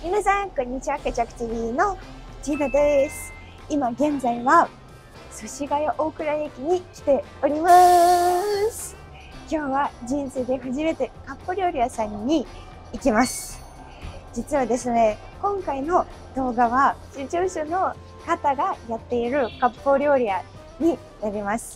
皆さん、こんにちは。ケチャク TV のジーナです。今現在は寿司ヶ谷大倉駅に来ております。今日は人生で初めてカップ料理屋さんに行きます。実はですね、今回の動画は視聴者の方がやっているカップ料理屋になります。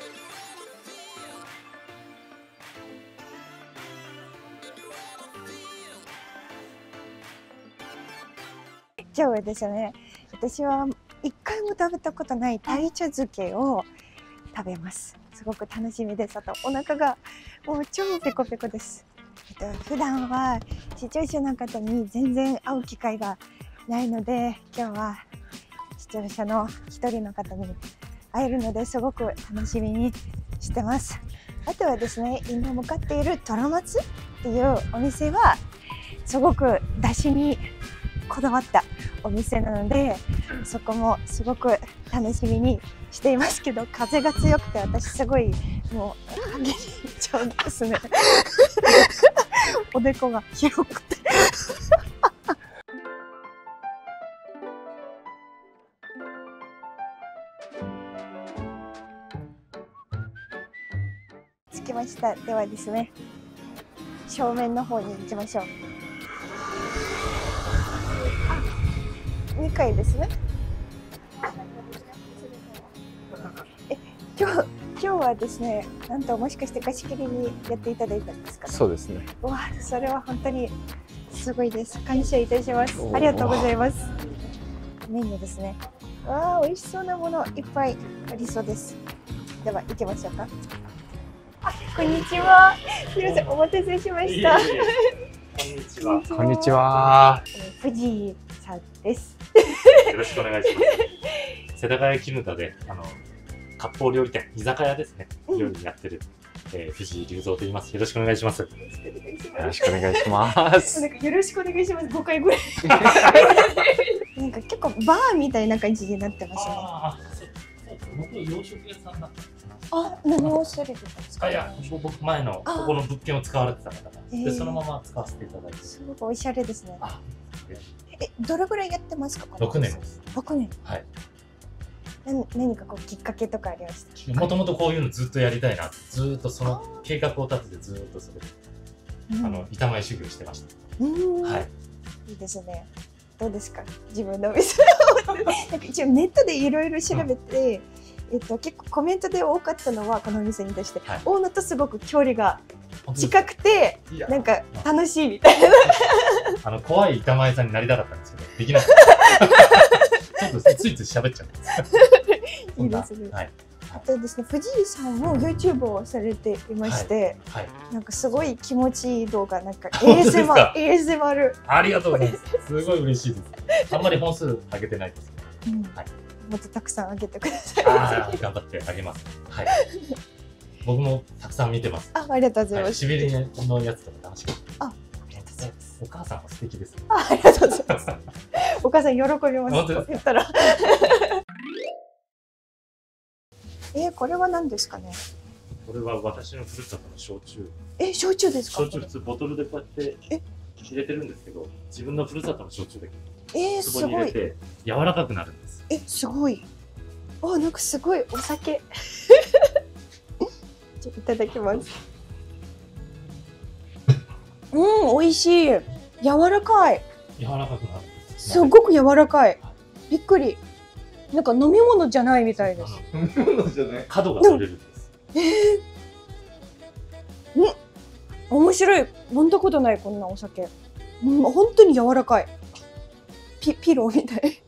今日はですね、私は一回も食べたことない鯛茶漬けを食べます。すごく楽しみです。あとお腹がもう超ペコペコです。普段は視聴者の方に全然会う機会がないので、今日は視聴者の一人の方に会えるのですごく楽しみにしてます。あとはですね、今向かっている虎松っていうお店はすごく出汁にこだわったお店なので、そこもすごく楽しみにしていますけど、風が強くて私すごいもうハゲにいっちゃうんですねおでこが広くて着きました。ではですね、正面の方に行きましょう。2階ですね。今日はですね、なんともしかして貸し切りにやっていただいたんですかね。 そうですね。 わあ、それは本当にすごいです。感謝いたします。ありがとうございます。メニューですね。わあ、美味しそうなものいっぱいありそうです。では行きましょうか。あ、こんにちは。すみません、お待たせしました。 こんにちは。こんにちは。 藤井さんです。 よろしくお願いします。世田谷木牟田で割烹料理店、居酒屋ですね、料理やってる、藤井隆三と言います。よろしくお願いします。 よろしくお願いします。 なんかよろしくお願いします。5回ぐらい。なんか結構バーみたいな感じになってますね。 僕洋食屋さんだった。 あ、何をおっしゃれてたんですか。 いや、僕前のここの物件を使われてた方が、でそのまま使わせていただいて。 すごくおしゃれですね。 あ、 どれぐらいやってますか。 6年です。 6年。 はい。 何かこうきっかけとかありました。 もともとこういうのずっとやりたいな、ずっとその計画を立ててずっとそれ板前修行してました。はい。 いいですね。どうですか、自分のお店。なんか一応ネットでいろいろ調べて、結構コメントで多かったのはこのお店に対して、大野とすごく距離が近くてなんか楽しいみたいな。 怖い板前さんになりたかったんですけどできなかったちょっとついつい喋っちゃう。 いいですね。あとですね、藤井さんも YouTube をされていまして、なんかすごい気持ちいい動画、なんか ASMR。 ありがとうございます。すごい嬉しいです。あんまり本数上げてないです。 もっとたくさん上げてください。 頑張ってあげます。はい。僕もたくさん見てます。 ありがとうございます。 しびれのやつとか楽しかった。 ありがとうございます。 お母さんも素敵です。 ありがとうございます。お母さん喜びます。言ったら。これは何ですかね。 これは私のふるさとの焼酎。 焼酎ですか。 焼酎普通ボトルでこうやって入れてるんですけど、自分のふるさとの焼酎だけすごい。 柔らかくなるんです。 すごい。なんかすごいお酒。いただきます。美味しい。柔らかい。 柔らかくなる。 すごく柔らかい。びっくり。なんか飲み物じゃないみたいです。 飲み物じゃない。 角が取れるんです。 面白い。飲んだことないこんなお酒。本当に柔らかい。ピローみたい。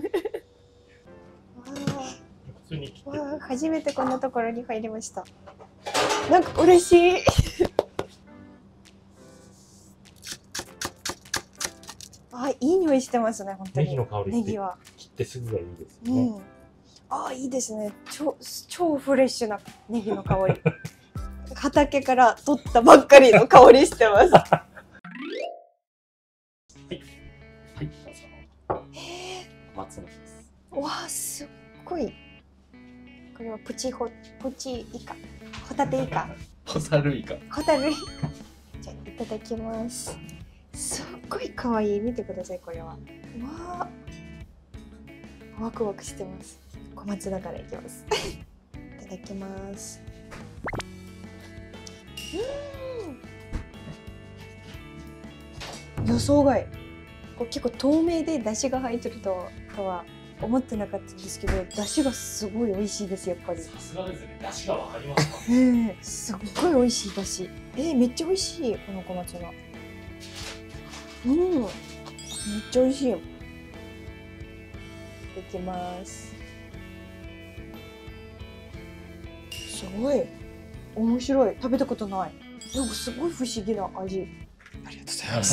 初めてこんなところに入りました。なんか嬉しい。いい匂いしてますね、本当に。 ネギの香り。 ネギは切ってすぐがいいですね。 いいですね。超フレッシュなネギの香り。畑から取ったばっかりの香りしてます。 はい。松の木です。 わあ、すっごい。これはプチイカ、ホタテイカ。 ホタルイカ。 ホタルイカ。じゃあいただきます。すっごい可愛い。見てください、これは。わあ、ワクワクしてます。小松菜からいきます。いただきます。予想外。これ結構透明で出汁が入ってるとは思ってなかったんですけど、出汁がすごい美味しいです。やっぱり。 さすがですね。出汁がわかりますか。 すっごい美味しい出汁。めっちゃ美味しい、この小松菜。めっちゃ美味しい。いただきます。すごい面白い。食べたことない。なんかすごい不思議な味。 ありがとうございます。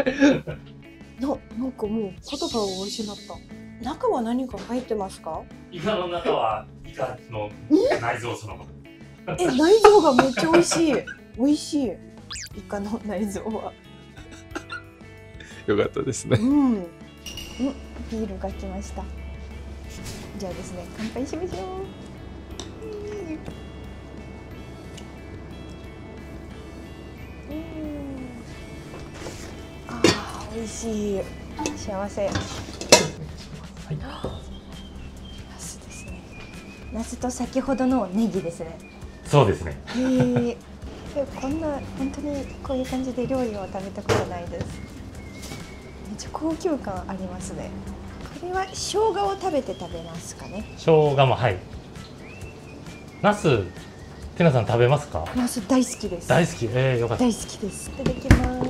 なんかもう言葉を失った。中は何か入ってますか？ イカの中はイカの内臓そのもの。 内臓がめっちゃ美味しい。美味しい。イカの内臓は。 よかったですね。 ビールが来ました。じゃあですね、乾杯しましょう。美味しい。幸せ。ナスですね。ナスと先ほどのネギですね。 そうですね。 こんな本当にこういう感じで料理を食べたことないです。めっちゃ高級感ありますね。これは生姜を食べますかね。 生姜もはい。ナス、テナさん食べますか？ ナス大好きです。 大好き。よかった。 大好きです。いただきます。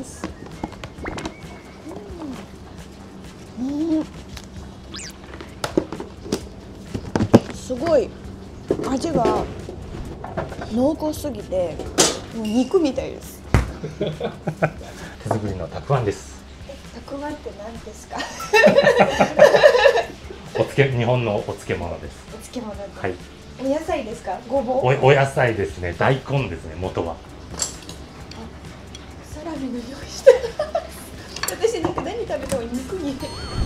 すごい味が濃厚すぎてもう肉みたいです。 手作りのたくあんです。 たくあんって何ですか？ 日本のお漬物です。 お漬物です。 はい。 お野菜ですか？ごぼう？ お野菜ですね。大根ですね。元は。 サラミの用意して。私なんか何食べても肉に。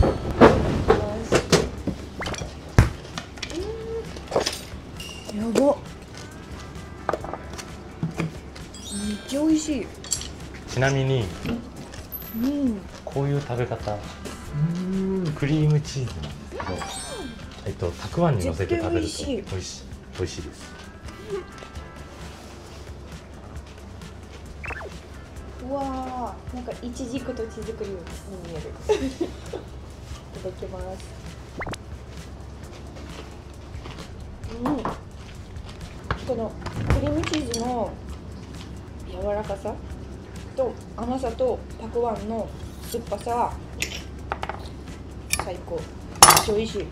やば。めっちゃ美味しい。 ちなみに、こういう食べ方、クリームチーズなんですけど、たくあんに乗せて食べると美味しいです。 うわー、なんかイチジクと手作りに見える。いただきます。このクリームチーズの柔らかさと甘さとたくあんの酸っぱさは最高。めっちゃ美味しい。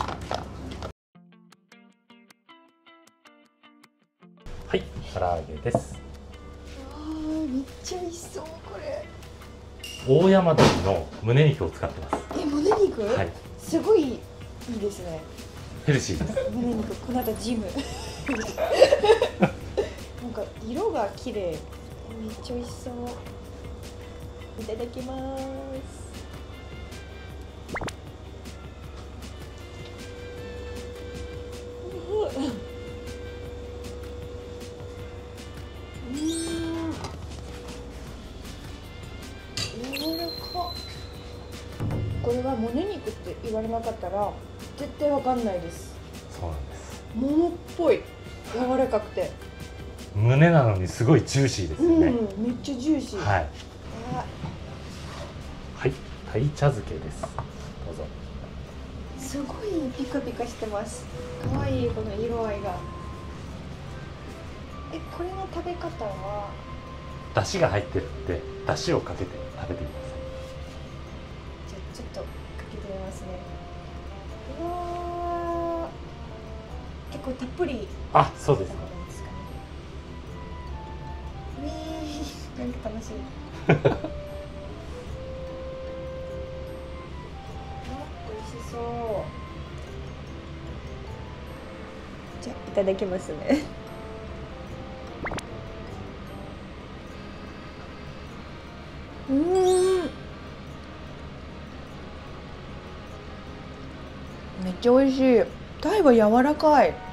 はい、唐揚げです。 めっちゃ美味しそう。これ大山鶏の胸肉を使ってます。 胸肉？ はい。 すごいいいですね。 ヘルシーです。 胸肉、この後ジム。なんか色が綺麗。めっちゃ美味しそう。いただきます。柔らか。これは胸肉って言われなかったら絶対わかんないです。 そうなんです。 ももっぽい。柔らかくて。 胸なのにすごいジューシーですよね。 めっちゃジューシー。 はい。はい、鯛茶漬けです。どうぞ。 すごいピカピカしてます。可愛いこの色合いが。これの食べ方は？ 出汁が入ってるんで、出汁をかけて食べてください。 じゃあちょっとかけてみますね。うわー、結構たっぷり。 あ、そうですね。 なんか楽しい。美味しそう。じゃあいただきますね。めっちゃ美味しい。鯛は柔らかい。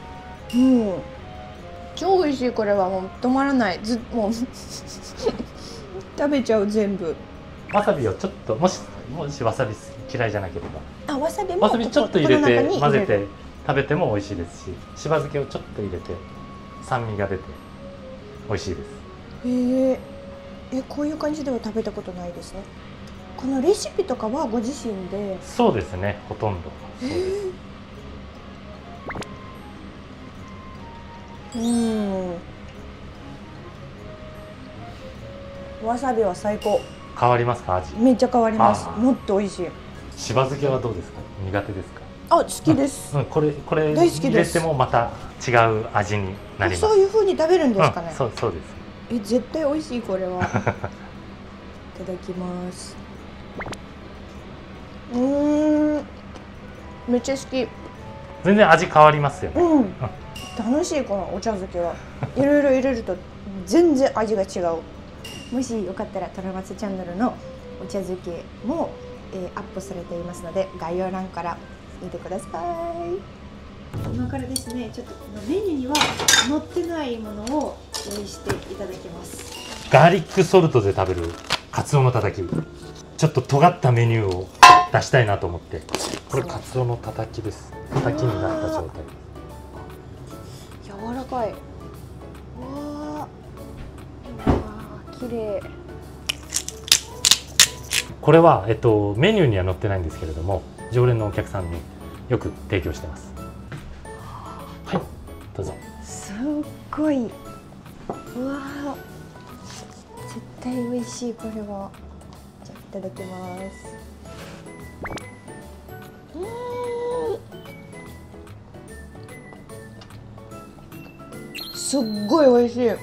超美味しい。これはもう止まらない。もう食べちゃう全部。 わさびをちょっともしわさび嫌いじゃなければあ、わさびもわさびちょっと入れこの中にて混ぜて入れる。 食べても美味しいですし、しば漬けをちょっと入れて酸味が出て美味しいです。 こういう感じでは食べたことないですね。このレシピとかはご自身で。 そうですね、ほとんどそうです。 わさびは最高。 変わりますか、味？ めっちゃ変わります。 あーもっと美味しい。 しば漬けはどうですか？苦手ですか？ あ、好きです。 これ大好き入れですてもまた違う味になります。 そういう風に食べるんですかね。 そうです。 絶対美味しいこれは。いただきます。めっちゃ好き。 全然味変わりますよね。 楽しいこのお茶漬けは。いろいろ入れると全然味が違う。もしよかったらトラマツチャンネルのお茶漬けも、アップされていますので概要欄から見てください。今からですね、ちょっとこのメニューには載ってないものを用意していただきます。 ガーリックソルトで食べるカツオのたたき、ちょっと尖ったメニューを出したいなと思って。これカツオのたたきです。たたきになった状態。 柔らかい。わあ、綺麗。 これは、メニューには載ってないんですけれども、常連のお客さんによく提供してます。はい、どうぞ。 すっごい。うわあ、絶対美味しいこれは。じゃあいただきます。すっごい美味しい。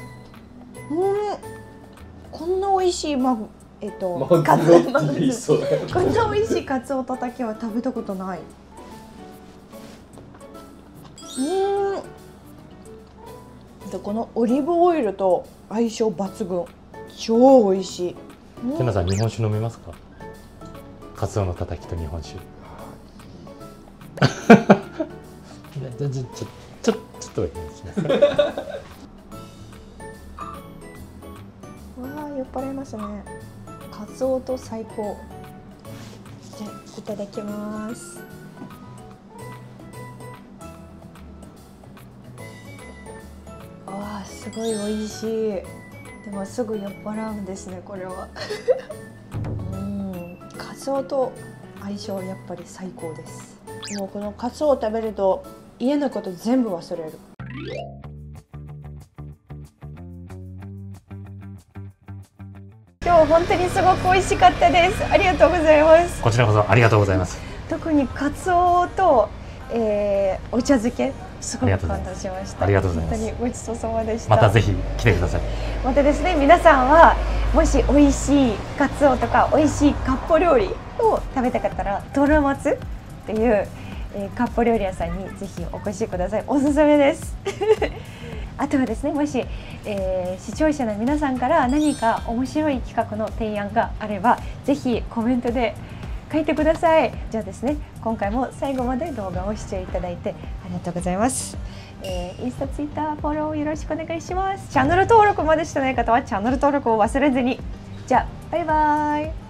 こんな美味しいカツオ、こんな美味しいカツオたたきは食べたことない。でこのオリーブオイルと相性抜群、超美味しい。 テナさん、日本酒飲みますか？カツオのたたきと日本酒。ちょっとだけします。 わあ、酔っ払いますね。カツオと最高。じゃあいただきます。わあ、すごい美味しい。でもすぐ酔っ払うんですね、これは。カツオと相性やっぱり最高です。もうこのカツオを食べると家のこと全部忘れる。今日本当にすごく美味しかったです。ありがとうございます。 こちらこそありがとうございます。 特にカツオと、お茶漬けすごく感動しました。 ありがとうございます。 本当にごちそうさまでした。 またぜひ来てください。 またですね、皆さんはもし美味しいカツオとか美味しいかっぽ料理を食べたかったらトラマツっていう、かっぽ料理屋さんにぜひお越しください。おすすめです。あとはですね、もし、視聴者の皆さんから何か面白い企画の提案があればぜひコメントで書いてください。じゃあですね、今回も最後まで動画を視聴いただいてありがとうございます。インスタ、ツイッターフォローよろしくお願いします。チャンネル登録までしてない方はチャンネル登録を忘れずに。じゃあバイバイ。